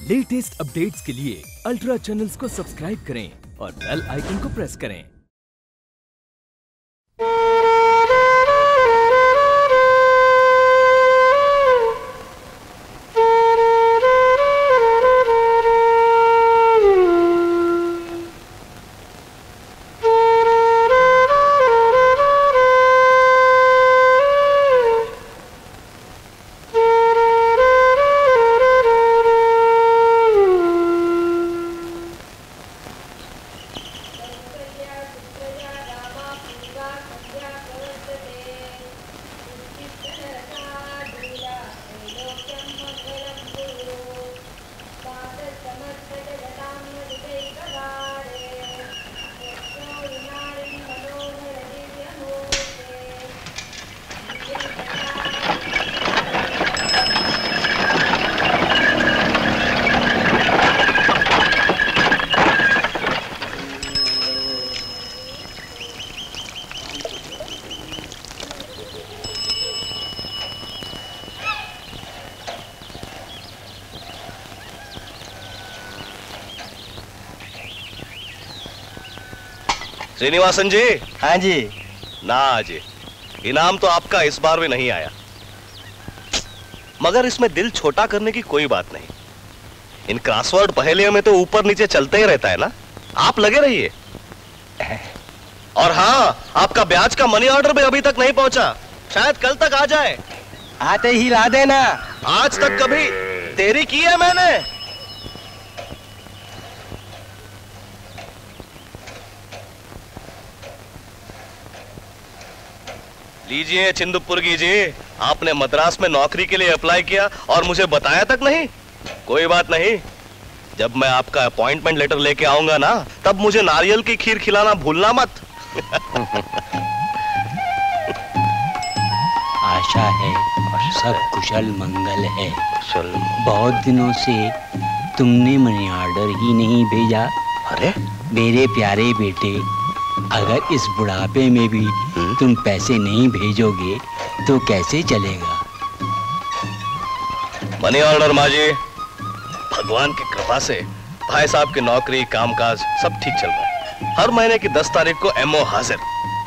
Latest updates के लिए ultra channels को सब्सक्राइब करें और बेल आइकन को प्रेस करें। श्रीनिवासन जी। हाँ जी। ना जी, इनाम तो आपका इस बार भी नहीं आया, मगर इसमें दिल छोटा करने की कोई बात नहीं। इन क्रॉसवर्ड पहेलियों में तो ऊपर नीचे चलते ही रहता है ना, आप लगे रहिए। और हाँ, आपका ब्याज का मनी ऑर्डर भी अभी तक नहीं पहुंचा, शायद कल तक आ जाए। आते ही ला देना। आज तक कभी देरी की है मैंने? लीजिए चिंदपुरगी जी, आपने मद्रास में नौकरी के लिए अप्लाई किया और मुझे बताया तक नहीं। कोई बात नहीं, जब मैं आपका अपॉइंटमेंट लेटर लेके आऊंगा ना, तब मुझे नारियल की खीर खिलाना भूलना मत। आशा है सब कुशल मंगल है। बहुत दिनों से तुमने मनी ऑर्डर ही नहीं भेजा। अरे मेरे प्यारे बेटे, अगर इस बुढ़ापे में भी तुम पैसे नहीं भेजोगे तो कैसे चलेगा? मनी ऑर्डर माँ जी, भगवान की कृपा से भाई साहब की नौकरी कामकाज सब ठीक चल रहा है। हर महीने की 10 तारीख को एमओ हाजिर।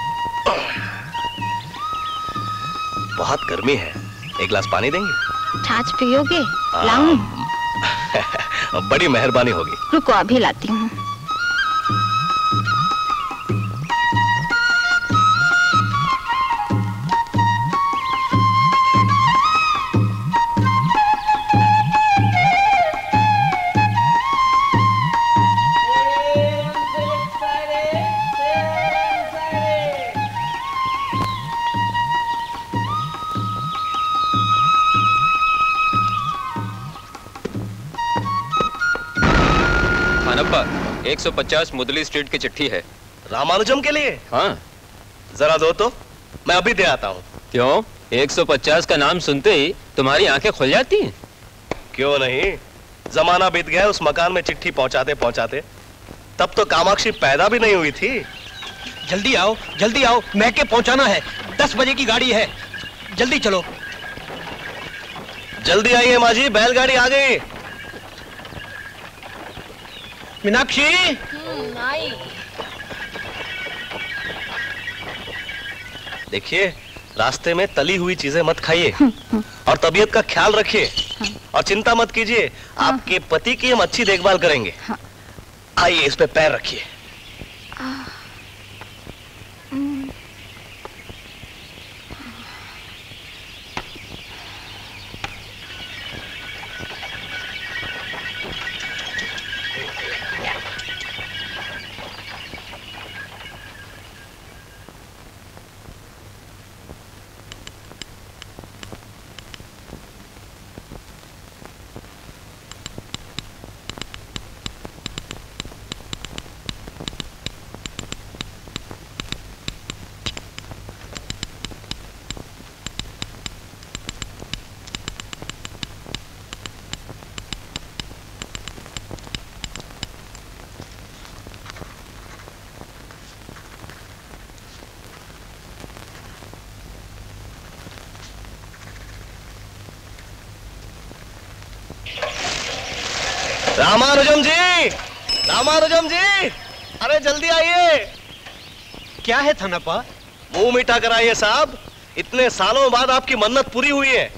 बहुत गर्मी है, एक गिलास पानी देंगे? छाछ पियोगे? लाऊं? बड़ी मेहरबानी होगी। रुको अभी लाती हूँ। अब्बा 150 मुदली स्ट्रीट की चिट्ठी है। रामानुजम के लिए? हाँ। जरा दो तो, मैं अभी दे आता हूँ। क्यों, 150 का नाम सुनते ही तुम्हारी आंखें खुल जाती हैं? क्यों नहीं, जमाना बीत गया उस मकान में चिट्ठी पहुंचाते पहुंचाते। तब तो कामाक्षी पैदा भी नहीं हुई थी। जल्दी आओ, जल्दी आओ, मैके पहुंचाना है। 10 बजे की गाड़ी है, जल्दी चलो। जल्दी आइए माँ जी, बैलगाड़ी आ गई। मीनाक्षी। आई। देखिए, रास्ते में तली हुई चीजें मत खाइए और तबीयत का ख्याल रखिए। और चिंता मत कीजिए, आपके पति की हम अच्छी देखभाल करेंगे। आइए, इस पे पैर रखिए। रामानुजम जी, रामानुजम जी, अरे जल्दी आइए। क्या है थानापा? मुंह मीठा कराइए साहब, इतने सालों बाद आपकी मन्नत पूरी हुई है।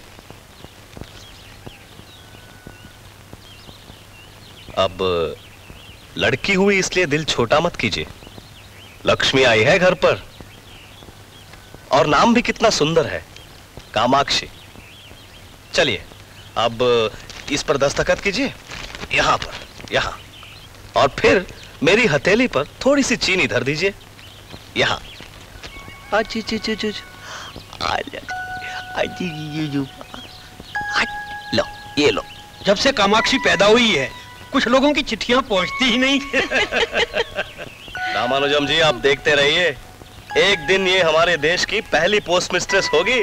अब लड़की हुई इसलिए दिल छोटा मत कीजिए। लक्ष्मी आई है घर पर, और नाम भी कितना सुंदर है, कामाक्षी। चलिए अब इस पर दस्तखत कीजिए, यहां पर, यहां, और फिर मेरी हथेली पर थोड़ी सी चीनी धर दीजिए, यहां। लो, ये लो। जब से कामाक्षी पैदा हुई है कुछ लोगों की चिट्ठियां पहुंचती ही नहीं। रामानुजम जी, आप देखते रहिए, एक दिन ये हमारे देश की पहली पोस्ट मिस्ट्रेस होगी।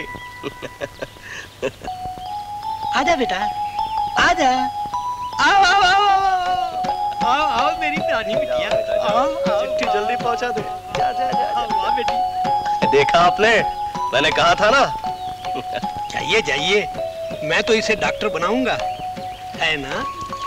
आजा बेटा, आजा, आओ आओ आओ आओ आओ मेरी प्यारी बिटिया, चिट्ठी जल्दी पहुंचा दे। जा जा जा, वाह बेटी। देखा आपने, मैंने कहा था ना। जाइए जाइए, मैं तो इसे डॉक्टर बनाऊंगा, है ना?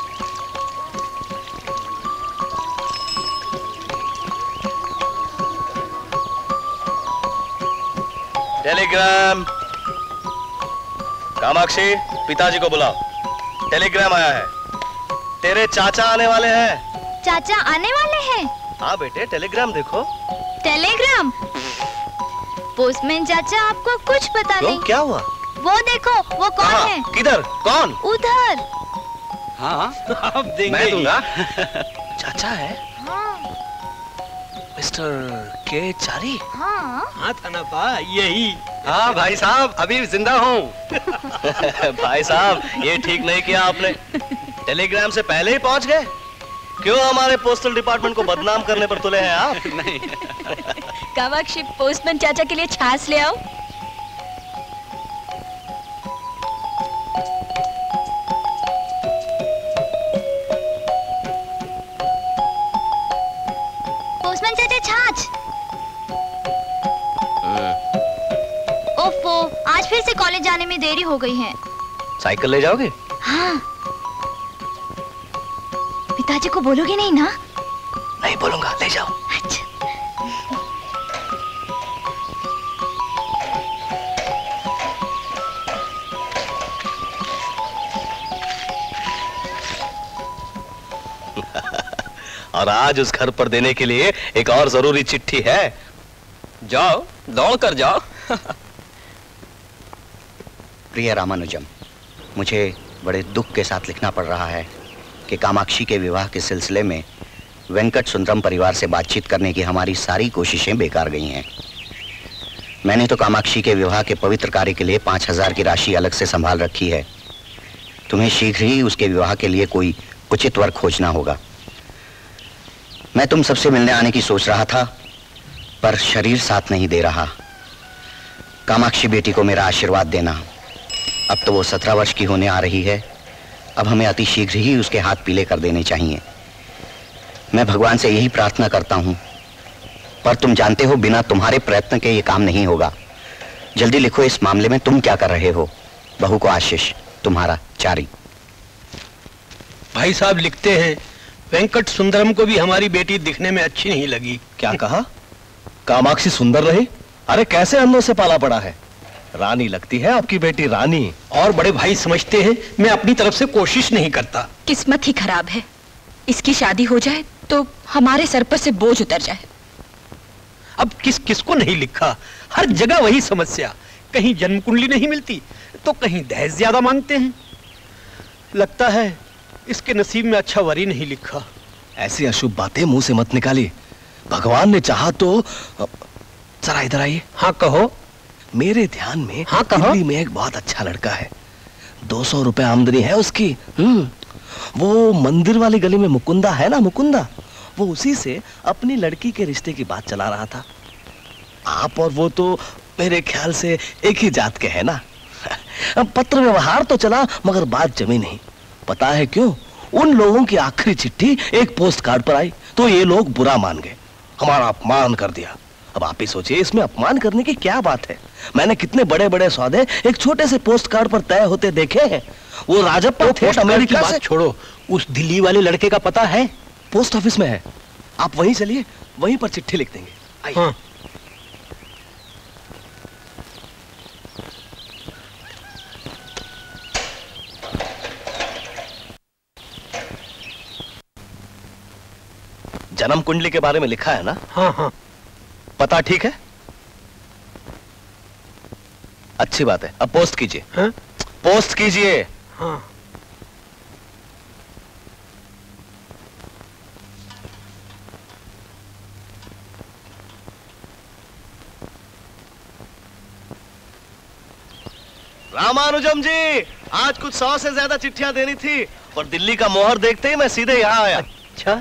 टेलीग्राम। कामाक्षी, पिताजी को बुलाओ, टेलीग्राम आया है, तेरे चाचा आने वाले हैं। चाचा आने वाले हैं? हाँ बेटे, टेलीग्राम देखो। टेलीग्राम? पोस्टमैन चाचा, आपको कुछ पता नहीं? क्या हुआ? वो देखो, वो कौन है? किधर? कौन? उधर। हाँ, आप देंगे। मैं दूंगा। चाचा है? हाँ। मिस्टर के चारी? हाँ। हाँ थानापा, यही। हाँ भाई साहब, अभी जिंदा हूँ। भाई साहब, ये ठीक नहीं किया आपने, टेलीग्राम से पहले ही पहुंच गए। क्यों हमारे पोस्टल डिपार्टमेंट को बदनाम करने पर तुले हैं आप? नहीं। कामाक्षी, पोस्टमैन चाचा के लिए छाछ ले आओ। पोस्टमैन चाचा, छाछ। ओफो, आज फिर से कॉलेज जाने में देरी हो गई है। साइकिल ले जाओगे? हाँ। पिताजी को बोलोगे नहीं ना? नहीं बोलूंगा, ले जाओ। अच्छा। और आज उस घर पर देने के लिए एक और जरूरी चिट्ठी है। जाओ, दौड़ कर जाओ। प्रिय रामानुजम, मुझे बड़े दुख के साथ लिखना पड़ रहा है कि कामाक्षी के विवाह के सिलसिले में वेंकट सुंदरम परिवार से बातचीत करने की हमारी सारी कोशिशें बेकार गई हैं। मैंने तो कामाक्षी के विवाह के पवित्र कार्य के लिए 5000 की राशि अलग से संभाल रखी है। तुम्हें शीघ्र ही उसके विवाह के लिए कोई उचित वर खोजना होगा। मैं तुम सबसे मिलने आने की सोच रहा था, पर शरीर साथ नहीं दे रहा। कामाक्षी बेटी को मेरा आशीर्वाद देना। अब तो वो 17 वर्ष की होने आ रही है। अब हमें अति शीघ्र ही उसके हाथ पीले कर देने चाहिए। मैं भगवान से यही प्रार्थना करता हूं, पर तुम जानते हो बिना तुम्हारे प्रयत्न के ये काम नहीं होगा। जल्दी लिखो, इस मामले में तुम क्या कर रहे हो। बहू को आशीष, तुम्हारा चारी। भाई साहब लिखते हैं, वेंकट सुंदरम को भी हमारी बेटी दिखने में अच्छी नहीं लगी। क्या कहा? कामाक्षी सुंदर रही? अरे कैसे अंधों से पाला पड़ा है। रानी लगती है आपकी बेटी, रानी। और बड़े भाई समझते हैं मैं अपनी तरफ से कोशिश नहीं करता। किस्मत ही खराब है, इसकी शादी हो जाए तो हमारे सर पर से बोझ उतर जाए। अब किसको नहीं लिखा, हर जगह वही समस्या। कहीं जन्म कुंडली नहीं मिलती तो कहीं दहेज ज्यादा मांगते हैं। लगता है इसके नसीब में अच्छा वर ही नहीं लिखा। ऐसी अशुभ बातें मुंह से मत निकालिए। भगवान ने चाहा तो। जरा इधर आइए। हाँ कहो। मेरे ध्यान में हाँ कहो। दिल्ली में एक बहुत अच्छा लड़का है, 200 रुपए आमदनी है उसकी। वो मंदिर वाली गली में मुकुंदा है ना, मुकुंदा, वो उसी से अपनी लड़की के रिश्ते की बात चला रहा था। आप और वो तो मेरे ख्याल से एक ही जात के हैं ना। पत्र व्यवहार तो चला मगर बात जमी नहीं। पता है क्यों? उन लोगों की आखिरी चिट्ठी एक पोस्ट कार्ड पर आई तो ये लोग बुरा मान गए, हमारा अपमान कर दिया। अब आप ही सोचिए, इसमें अपमान करने की क्या बात है। मैंने कितने बड़े बड़े सौदे एक छोटे से पोस्ट कार्ड पर तय होते देखे हैं। वो राजप्पा थे अमेरिका से। छोड़ो, उस दिल्ली वाले लड़के का पता है? पोस्ट ऑफिस में है, आप वहीं चलिए, वहीं पर चिट्ठी लिख देंगे। आइए। हाँ। जन्म कुंडली के बारे में लिखा है ना? हाँ हाँ। पता ठीक है? अच्छी बात है, अब पोस्ट कीजिए। हाँ? पोस्ट कीजिए। हाँ। रामानुजम जी, आज कुछ 100 से ज्यादा चिट्ठियां देनी थी और दिल्ली का मोहर देखते ही मैं सीधे यहाँ आया। अच्छा,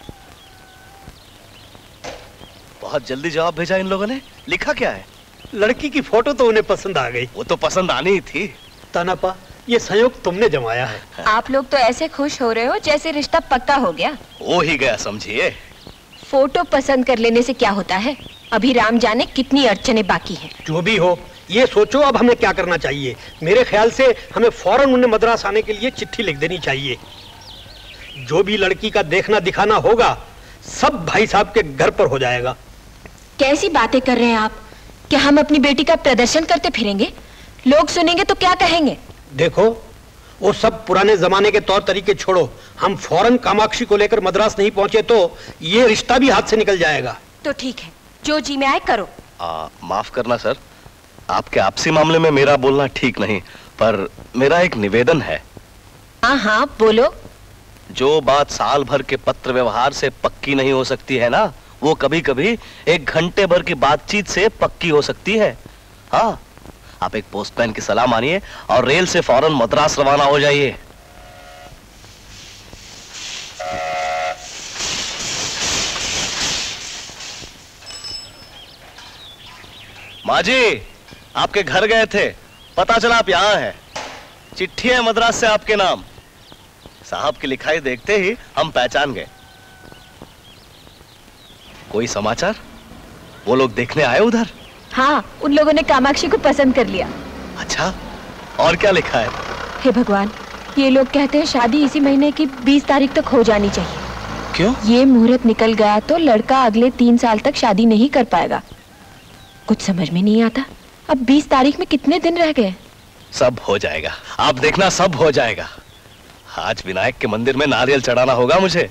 बहुत जल्दी जवाब भेजा इन लोगों ने। लिखा क्या है? लड़की की फोटो तो उन्हें पसंद आ गई। वो तो पसंद आनी ही थी। तानापा, ये संयोग तुमने जमाया है। आप लोग तो ऐसे खुश हो रहे हो जैसे रिश्ता पक्का हो गया। हो ही गया समझिए। फोटो पसंद कर लेने से क्या होता है, अभी राम जाने कितनी अड़चने बाकी हैं। जो भी हो, ये सोचो अब हमें क्या करना चाहिए। मेरे ख्याल से हमें फौरन उन्हें मद्रास आने के लिए चिट्ठी लिख देनी चाहिए। जो भी लड़की का देखना दिखाना होगा सब भाई साहब के घर पर हो जाएगा। कैसी बातें कर रहे हैं आप? क्या हम अपनी बेटी का प्रदर्शन करते फिरेंगे? लोग सुनेंगे तो क्या कहेंगे? देखो, वो सब पुराने जमाने के तौर तरीके छोड़ो। हम फौरन कामाक्षी को लेकर मद्रास नहीं पहुंचे तो ये रिश्ता भी हाथ से निकल जाएगा। तो ठीक है, जो जी में आए करो। माफ करना सर, आपके आपसी मामले में मेरा बोलना ठीक नहीं, पर मेरा एक निवेदन है। हाँ हाँ बोलो। जो बात साल भर के पत्र व्यवहार से पक्की नहीं हो सकती है ना, वो कभी कभी 1 घंटे भर की बातचीत से पक्की हो सकती है। हाँ, आप एक पोस्टमैन की सलाह मानिए और रेल से फौरन मद्रास रवाना हो जाइए। माँ जी, आपके घर गए थे, पता चला आप यहाँ हैं। चिट्ठी है मद्रास से आपके नाम। साहब की लिखाई देखते ही हम पहचान गए। कोई समाचार? वो लोग देखने आए उधर? हाँ, उन लोगों ने कामाक्षी को पसंद कर लिया। अच्छा, और क्या लिखा है? हे भगवान, ये लोग कहते हैं शादी इसी महीने की 20 तारीख तक हो जानी चाहिए। क्यों? ये मुहूर्त निकल गया तो लड़का अगले 3 साल तक शादी नहीं कर पाएगा। कुछ समझ में नहीं आता, अब 20 तारीख में कितने दिन रह गए? सब हो जाएगा, आप देखना, सब हो जाएगा। आज विनायक के मंदिर में नारियल चढ़ाना होगा मुझे।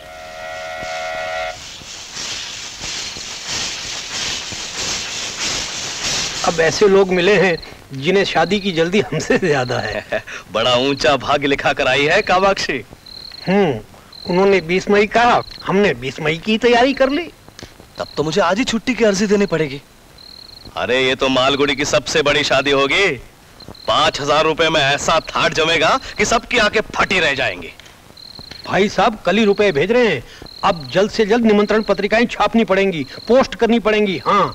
अब ऐसे लोग मिले हैं जिन्हें शादी की जल्दी हमसे ज्यादा है। बड़ा ऊंचा भाग्य लिखा कर आई है कामाक्षी। उन्होंने 20 मई कहा, हमने 20 मई की तैयारी कर ली। तब तो मुझे आज ही छुट्टी की अर्जी देनी पड़ेगी। अरे ये तो मालगुड़ी की सबसे बड़ी शादी होगी। 5000 रुपए में ऐसा थाट जमेगा कि सबकी आंखें फटी रह जाएंगी। भाई साहब कल ही रुपए भेज रहे हैं। अब जल्द से जल्द निमंत्रण पत्रिकाएं छापनी पड़ेंगी, पोस्ट करनी पड़ेंगी। हाँ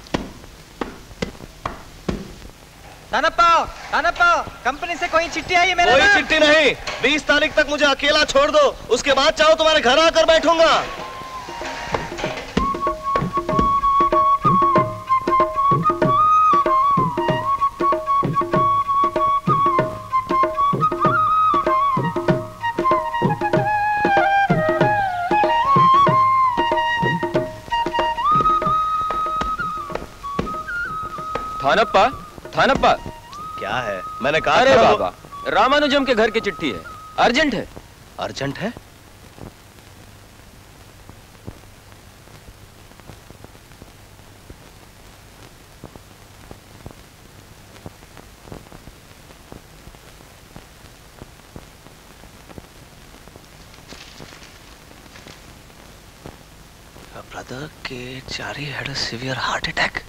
तानप्पा, कंपनी से कोई चिट्ठी आई है मेरे? कोई चिट्ठी नहीं। 20 तारीख तक मुझे अकेला छोड़ दो, उसके बाद चाहो तुम्हारे घर आकर बैठूंगा। थानप्पा, क्या है? मैंने कहा। अरे बाबा, रामानुजम के घर की चिट्ठी है, अर्जेंट है। अर्जेंट है? ब्रदर के चारी had a severe heart attack.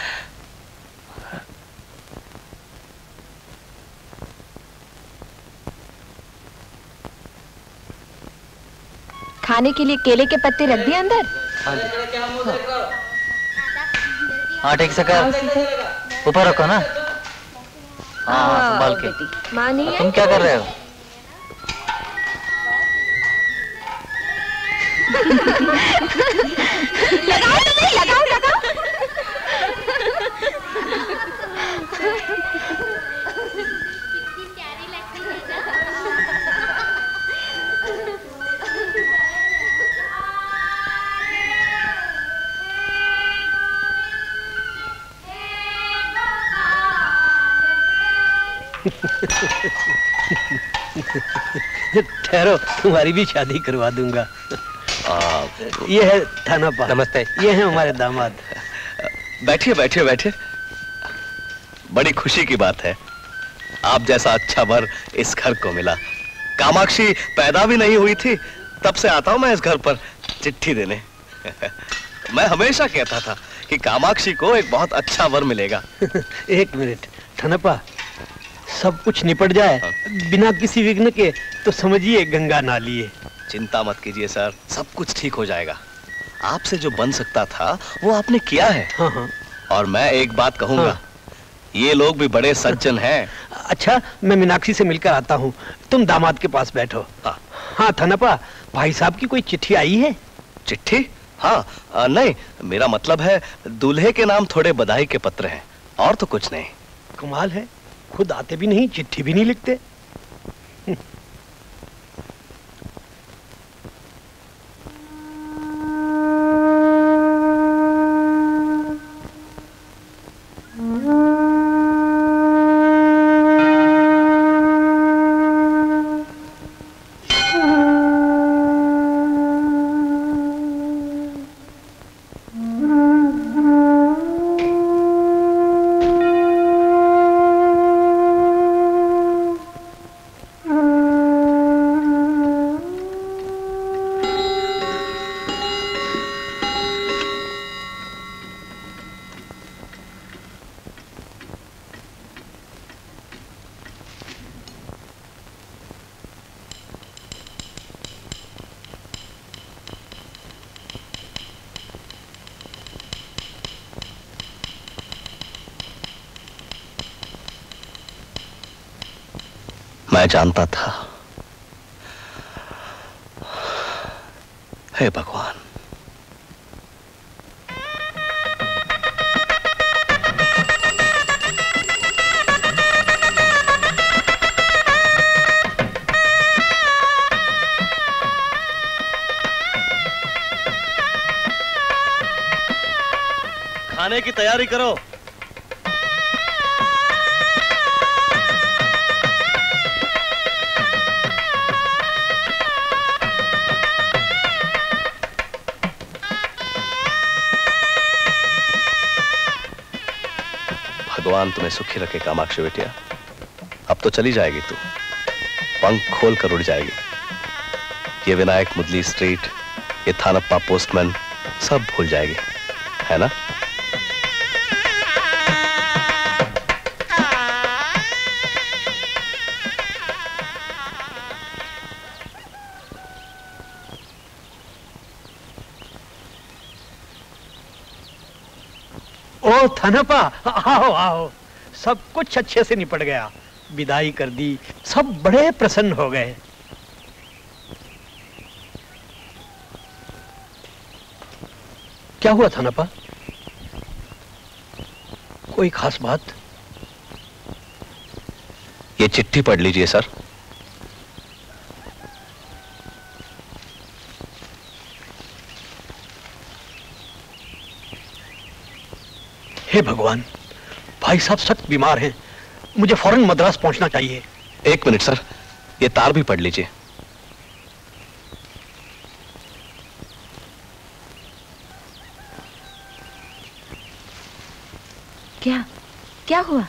खाने के लिए केले के पत्ते रख दिए अंदर। हाँ ठीक से कर, ऊपर रखो ना। हाँ संभाल के। माँ नहीं है? तुम क्या कर रहे हो? लगाओ तो नहीं, लगाओ लगाओ। ठहरो, तुम्हारी भी शादी करवा दूंगा। ये है थानापा। नमस्ते। ये है हमारे दामाद। बैठिए बैठिए बैठिए। बड़ी खुशी की बात है, आप जैसा अच्छा वर इस घर को मिला। कामाक्षी पैदा भी नहीं हुई थी तब से आता हूं मैं इस घर पर चिट्ठी देने। मैं हमेशा कहता था कि कामाक्षी को एक बहुत अच्छा वर मिलेगा। एक मिनट थानापा, सब कुछ निपट जाए बिना किसी विघ्न के तो समझिए गंगा नाली है। चिंता मत कीजिए सर, सब कुछ ठीक हो जाएगा। आपसे जो बन सकता था वो आपने किया है। हाँ। और मैं एक बात कहूंगा, हाँ। ये लोग भी बड़े सज्जन हैं। अच्छा, मैं मीनाक्षी से मिलकर आता हूँ, तुम दामाद के पास बैठो। हाँ थानापा, भाई साहब की कोई चिट्ठी आई है? चिट्ठी? हाँ, नहीं, मेरा मतलब है दूल्हे के नाम थोड़े बधाई के पत्र हैं, और तो कुछ नहीं। कमाल है, खुद आते भी नहीं, चिट्ठी भी नहीं लिखते। मैं जानता था। हे भगवान, खाने की तैयारी करो। भगवान तुम्हें सुखी रखे कामाक्षी बेटिया। अब तो चली जाएगी तू, पंख खोल कर उड़ जाएगी। ये विनायक मुदली स्ट्रीट, ये थानप्पा पोस्टमैन सब भूल जाएगी, है ना? ओ थानापा, आओ आओ, सब कुछ अच्छे से निपट गया, विदाई कर दी, सब बड़े प्रसन्न हो गए। क्या हुआ थानापा, कोई खास बात? ये चिट्ठी पढ़ लीजिए सर। हे भगवान, भाई साहब सख्त बीमार हैं, मुझे फौरन मद्रास पहुंचना चाहिए। एक मिनट सर, ये तार भी पढ़ लीजिए। क्या क्या हुआ?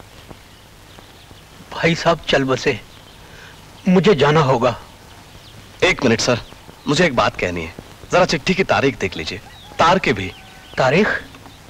भाई साहब चल बसे, मुझे जाना होगा। एक मिनट सर, मुझे एक बात कहनी है, जरा चिट्ठी की तारीख देख लीजिए। तार के भी। तारीख?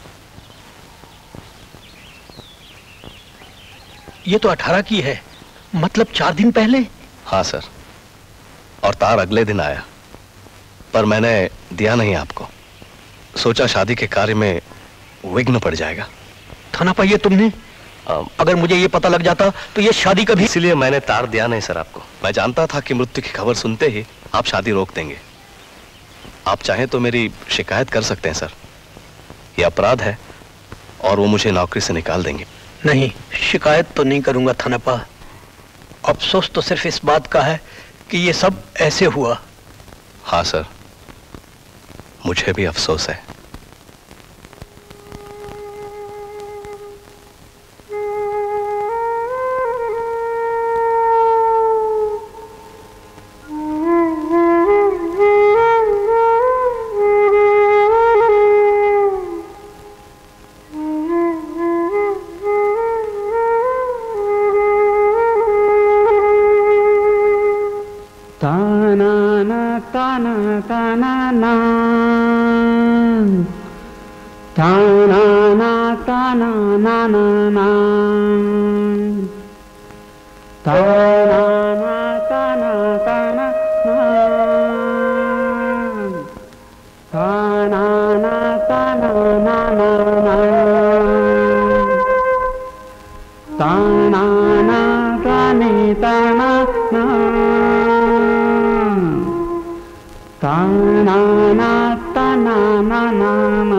ये तो 18 की है, मतलब 4 दिन पहले। हाँ सर, और तार अगले दिन आया, पर मैंने दिया नहीं आपको। सोचा शादी के कार्य में विघ्न पड़ जाएगा। थानापा, ये तुमने? अगर मुझे ये पता लग जाता तो ये शादी कभी। इसीलिए मैंने तार दिया नहीं सर आपको। मैं जानता था कि मृत्यु की खबर सुनते ही आप शादी रोक देंगे। आप चाहें तो मेरी शिकायत कर सकते हैं सर, ये अपराध है और वो मुझे नौकरी से निकाल देंगे। नहीं, शिकायत तो नहीं करूंगा थानापा। अफसोस तो सिर्फ इस बात का है कि ये सब ऐसे हुआ। हाँ सर, मुझे भी अफसोस है। ताना ना ताना ताना ना ताना ना ताना ना ना ना ताना ना ताना ताना ना ताना ना ताना ना ना ना ताना ना ताने ताना ना ताना ना ताना ना ना ना